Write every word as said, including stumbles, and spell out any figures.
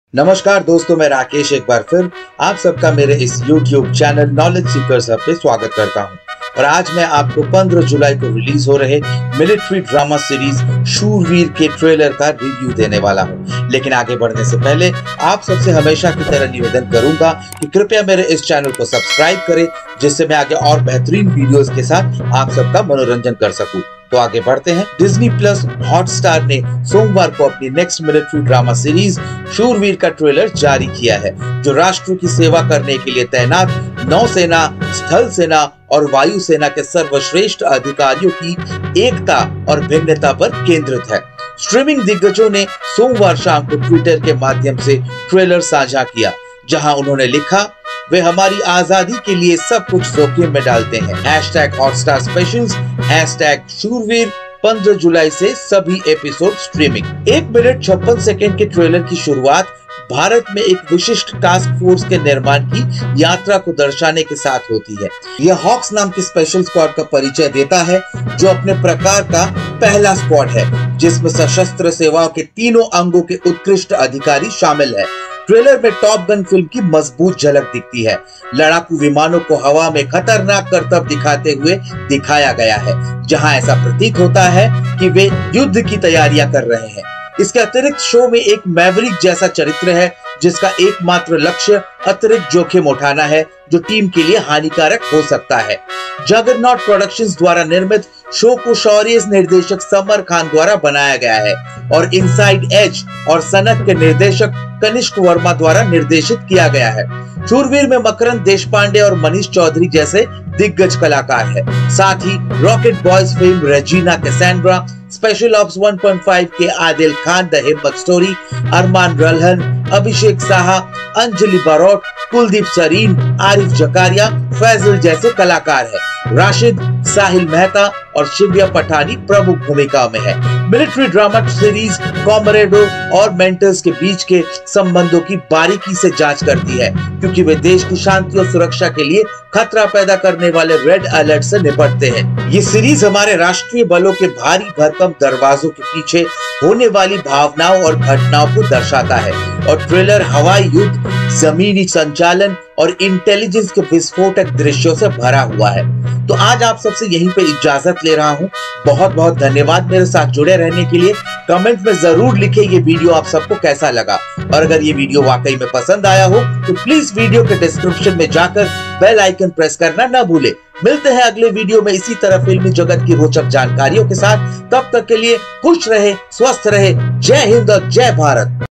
नमस्कार दोस्तों, मैं राकेश एक बार फिर आप सबका मेरे इस YouTube channel knowledge seekers hub पे स्वागत करता हूं। और आज मैं आपको पंद्रह जुलाई को रिलीज हो रहे मिलिट्री ड्रामा सीरीज शूरवीर के ट्रेलर का रिव्यू देने वाला हूं। लेकिन आगे बढ़ने से पहले आप सबसे हमेशा की तरह निवेदन करूंगा कि कृपया मेरे इस चैनल को सब्सक्राइब करें, जिससे मैं आगे और बेहतरीन वीडियोस के साथ आप सबका मनोरंजन कर सकूं। तो आगे बढ़ते हैं। डिज्नी प्लस हॉटस्टार ने सोमवार को अपनी नेक्स्ट मिलिट्री ड्रामा सीरीज शूरवीर का ट्रेलर जारी किया है, जो राष्ट्र की सेवा करने के लिए तैनात नौसेना, स्थल सेना और वायु सेना के सर्वश्रेष्ठ अधिकारियों की एकता और भिन्नता पर केंद्रित है। स्ट्रीमिंग दिग्गजों ने सोमवार शाम को ट्विटर के माध्यम से ट्रेलर साझा किया, जहां उन्होंने लिखा, वे हमारी आजादी के लिए सब कुछ जोखिम में डालते हैं। हैशटैग हॉटस्टार स्पेशल्स, हैशटैग शूरवीर, पंद्रह जुलाई से सभी एपिसोड स्ट्रीमिंग। एक मिनट छप्पन सेकेंड के ट्रेलर की शुरुआत भारत में एक विशिष्ट टास्क फोर्स के निर्माण की यात्रा को दर्शाने के साथ होती है। यह हॉक्स नाम के स्पेशल स्क्वाड का परिचय देता है, जो अपने प्रकार का पहला स्क्वाड है, जिसमें सशस्त्र सेवाओं के तीनों अंगों के उत्कृष्ट अधिकारी शामिल है। ट्रेलर में टॉप गन फिल्म की मजबूत झलक दिखती है। लड़ाकू विमानों को हवा में खतरनाक करतब दिखाते हुए दिखाया गया है, जहां ऐसा प्रतीत होता है कि वे युद्ध की तैयारियां कर रहे हैं। इसके अतिरिक्त शो में एक मैवरिक जैसा चरित्र है, जिसका एकमात्र लक्ष्य अतिरिक्त जोखिम उठाना है, जो टीम के लिए हानिकारक हो सकता है। जगरनॉट प्रोडक्शंस द्वारा निर्मित शो को शौर्य निर्देशक समर खान द्वारा बनाया गया है और इनसाइड एज और सनक के निर्देशक कनिष्क वर्मा द्वारा निर्देशित किया गया है। शूरवीर में मकरंद देशपांडे और मनीष चौधरी जैसे दिग्गज कलाकार हैं। साथ ही Rocket Boys fame Regina Cassandra, special ops one point five के आदिल खान, द हिम्मत स्टोरी, अरमान रल्हन, अभिषेक साहा, अंजलि बारोट, कुलदीप सरीन, आरिफ जकारिया, फैजल जैसे कलाकार हैं। राशिद, साहिल मेहता और शिव्या पठानी प्रमुख भूमिकाओं में है। मिलिट्री ड्रामा सीरीज कॉमरेडो और मेंटर्स के बीच के संबंधों की बारीकी से जांच करती है, क्योंकि वे देश की शांति और सुरक्षा के लिए खतरा पैदा करने वाले रेड अलर्ट से निपटते हैं। ये सीरीज हमारे राष्ट्रीय बलों के भारी भरकम दरवाजों के पीछे होने वाली भावनाओं और घटनाओं को दर्शाता है और ट्रेलर हवाई युद्ध, जमीनी संचालन और इंटेलिजेंस के विस्फोटक दृश्यों से भरा हुआ है। तो आज आप सबसे यहीं पे इजाजत ले रहा हूँ। बहुत बहुत धन्यवाद मेरे साथ जुड़े रहने के लिए। कमेंट में जरूर लिखें ये वीडियो आप सबको कैसा लगा, और अगर ये वीडियो वाकई में पसंद आया हो तो प्लीज वीडियो के डिस्क्रिप्शन में जाकर बेल आइकन प्रेस करना ना भूले। मिलते हैं अगले वीडियो में इसी तरह फिल्मी जगत की रोचक जानकारियों के साथ। तब तक के लिए खुश रहे, स्वस्थ रहे। जय हिंद और जय भारत।